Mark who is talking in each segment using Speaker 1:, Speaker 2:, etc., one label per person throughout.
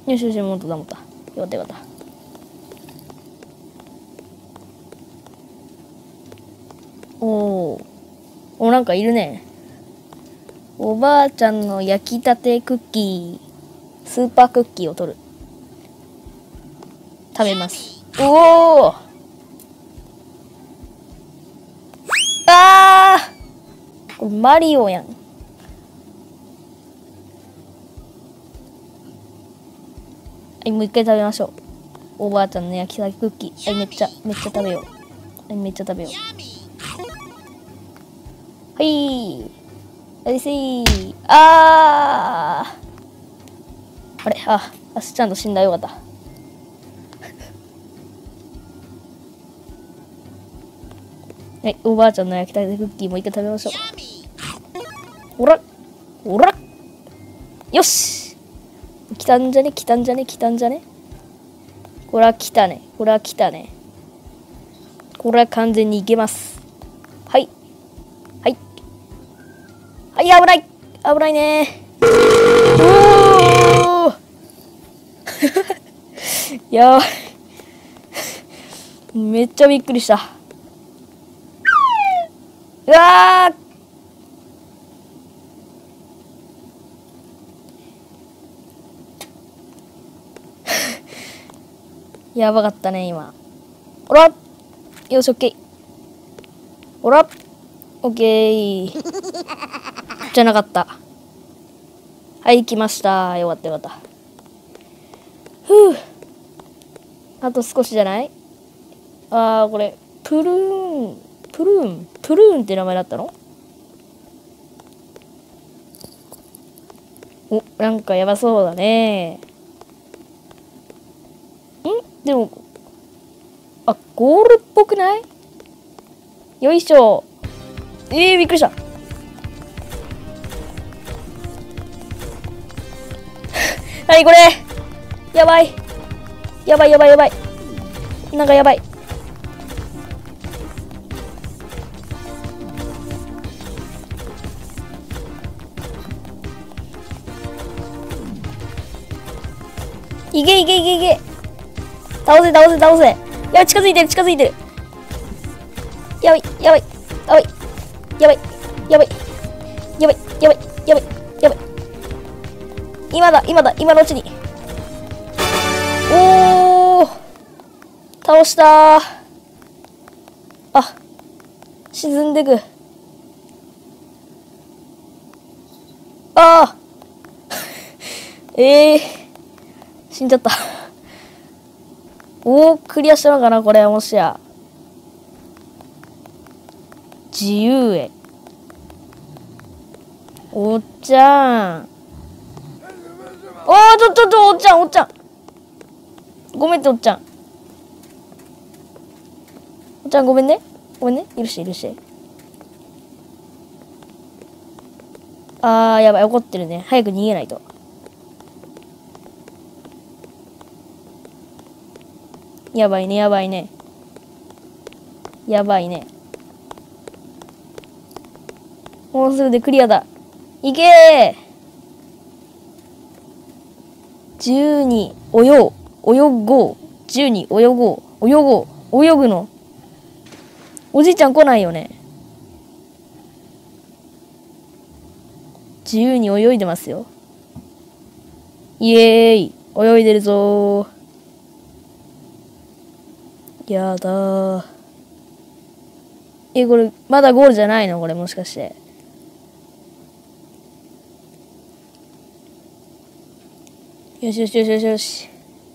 Speaker 1: よしよし、持った。よかった。お、なんかいるね。おばあちゃんの焼きたてクッキー、スーパークッキーを取る。食べます。おお、これマリオやん。はい、もう一回食べましょう。おばあちゃんの焼きたてクッキー。はい、めっちゃ食べよう。はい。あれ、ちゃんと死んだ。よかった。はい、おばあちゃんの焼きたてクッキーもう一回食べましょう。おらよし、来たんじゃね。これは来たね。これは完全にいけます。はい、危ないね。おーやばい。めっちゃびっくりした。うわーやばかったね、今。おらよし、オッケー。おらオッケー。じゃなかった。はい、来ました。よかった。ふう。あと少しじゃない？これ、プルーンって名前だったの？なんかやばそうだね。でも、ゴールっぽくない？よいしょ。びっくりした。何これ？やばい。なんかやばい。いけ。倒せ。やばい、近づいてる。やばい。今のうちに。おー、倒したー。沈んでく。死んじゃった。クリアしたのかな、これ。もしや自由へ。おっちゃん。おっちゃん。ごめんって、おっちゃん。ごめんね。許して。やばい、怒ってるね。早く逃げないと。やばいね。もうすぐでクリアだ。いけー。自由に泳ごう。泳ぐの。おじいちゃん来ないよね。自由に泳いでますよ。イエーイ。泳いでるぞー。やだー。これまだゴールじゃないの？これもしかして。よし。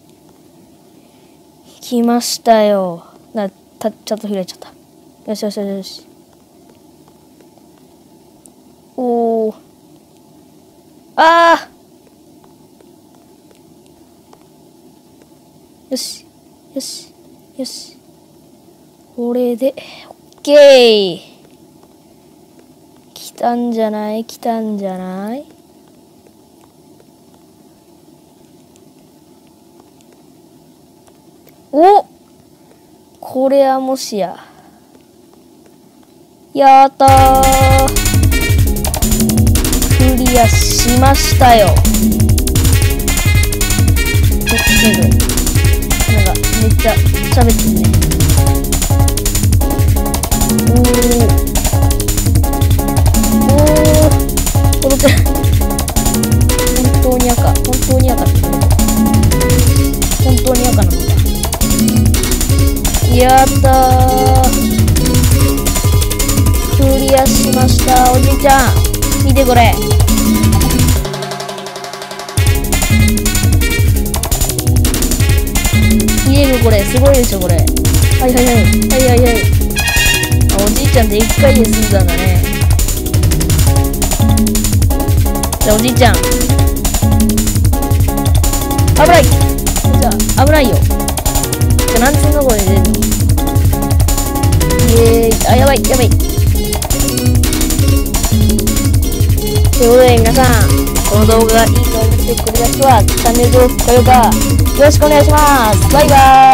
Speaker 1: 来ましたよ。ちゃんと開いちゃった。よし。おー。よし。これで、オッケー。来たんじゃない？これはもしや。やったー。クリアしましたよ。 喋ってるね。踊ってる。本当に赤ってこと。本当に赤なのか。やったー。クリアしました。おじいちゃん見てこれ。見えるこれ。すごいでしょこれ。はい。あ、おじいちゃんで1回で済んだんだね。じゃあおじいちゃん危ない。じゃあ危ないよ。じゃあなんつうのこれ出るの。イエーイ。あ、やばい。ということで皆さん、この動画がいいと思ってくれた人はチャンネル登録、高評価よろしくお願いします。バイバーイ。